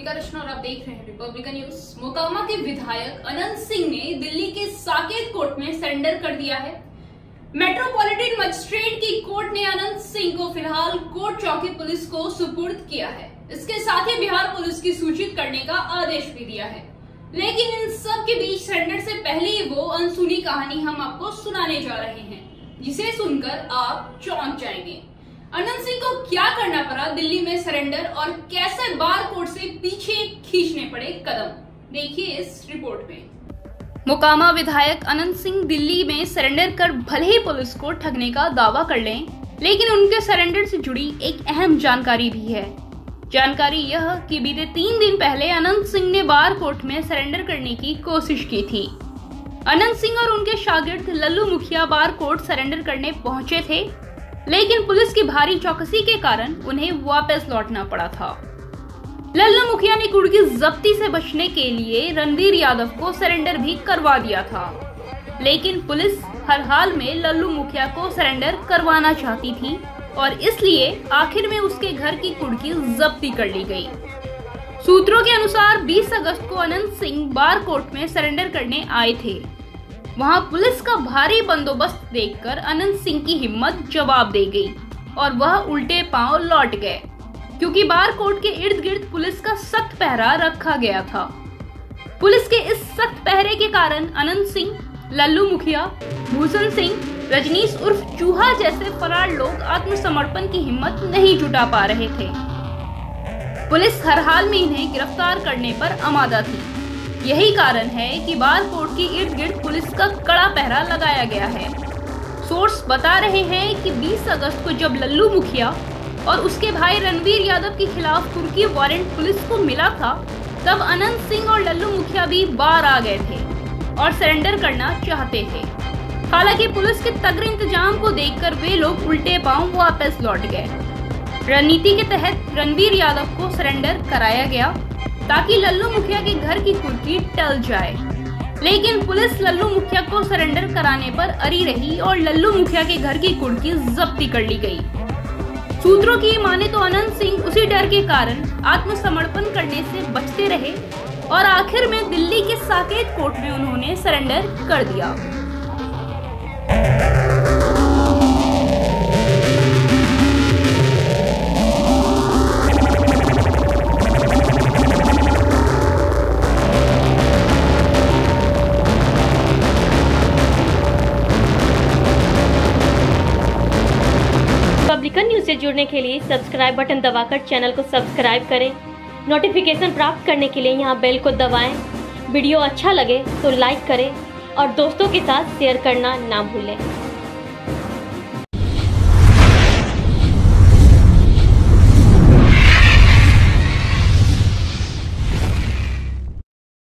श्वेता रचना और आप देख रहे हैं रिपब्लिकन न्यूज। मोकामा के विधायक अनंत सिंह ने दिल्ली के साकेत कोर्ट में सरेंडर कर दिया है। मेट्रोपॉलिटन मजिस्ट्रेट की कोर्ट ने अनंत सिंह को फिलहाल कोर्ट चौकी पुलिस को सुपुर्द किया है। इसके साथ ही बिहार पुलिस की सूचित करने का आदेश भी दिया है। लेकिन इन सब के बीच सरेंडर से पहले ही वो अनसुनी कहानी हम आपको सुनाने जा रहे हैं, जिसे सुनकर आप चौंक जाएंगे। अनंत सिंह को क्या करना पड़ा दिल्ली में सरेंडर और कैसे बार कोर्ट से पीछे खींचने पड़े कदम, देखिए इस रिपोर्ट में। मोकामा विधायक अनंत सिंह दिल्ली में सरेंडर कर भले ही पुलिस को ठगने का दावा कर लें, लेकिन उनके सरेंडर से जुड़ी एक अहम जानकारी भी है। जानकारी यह कि बीते 3 दिन पहले अनंत सिंह ने बार कोर्ट में सरेंडर करने की कोशिश की थी। अनंत सिंह और उनके शागिर्द लल्लू मुखिया बार कोर्ट सरेंडर करने पहुंचे थे, लेकिन पुलिस की भारी चौकसी के कारण उन्हें वापस लौटना पड़ा था। लल्लू मुखिया ने कुर्की जब्ती से बचने के लिए रणवीर यादव को सरेंडर भी करवा दिया था, लेकिन पुलिस हर हाल में लल्लू मुखिया को सरेंडर करवाना चाहती थी और इसलिए आखिर में उसके घर की कुर्की जब्ती कर ली गई। सूत्रों के अनुसार 20 अगस्त को अनंत सिंह बार कोर्ट में सरेंडर करने आए थे। वहां पुलिस का भारी बंदोबस्त देखकर अनंत सिंह की हिम्मत जवाब दे गई और वह उल्टे पांव लौट गए, क्योंकि बार कोर्ट के इर्द गिर्द पुलिस का सख्त पहरा रखा गया था। पुलिस के इस सख्त पहरे के कारण अनंत सिंह, लल्लू मुखिया, भूषण सिंह, रजनीश उर्फ चूहा जैसे फरार लोग आत्मसमर्पण की हिम्मत नहीं जुटा पा रहे थे। पुलिस हर हाल में इन्हें गिरफ्तार करने पर आमादा थी। यही कारण है कि बार कोर्ट के इर्द गिर्द पुलिस का कड़ा पहरा लगाया गया है। सोर्स बता रहे हैं कि 20 अगस्त को जब लल्लू मुखिया और उसके भाई रणवीर यादव के खिलाफ कुर्की वारंट पुलिस को मिला था, तब अनंत सिंह और लल्लू मुखिया भी बार आ गए थे और सरेंडर करना चाहते थे। हालांकि पुलिस के तगड़े इंतजाम को देखकर वे लोग उल्टे पांव वापस लौट गए। रणनीति के तहत रणवीर यादव को सरेंडर कराया गया ताकि लल्लू मुखिया के घर की कुर्की टल जाए, लेकिन पुलिस लल्लू मुखिया को सरेंडर कराने पर अड़ी रही और लल्लू मुखिया के घर की कुर्की जब्ती कर ली गई। सूत्रों की माने तो अनंत सिंह उसी डर के कारण आत्मसमर्पण करने से बचते रहे और आखिर में दिल्ली के साकेत कोर्ट में उन्होंने सरेंडर कर दिया। रिपब्लिकन न्यूज से जुड़ने के लिए सब्सक्राइब बटन दबाकर चैनल को सब्सक्राइब करें। नोटिफिकेशन प्राप्त करने के लिए यहाँ बेल को दबाएं। वीडियो अच्छा लगे तो लाइक करें और दोस्तों के साथ शेयर करना ना भूलें।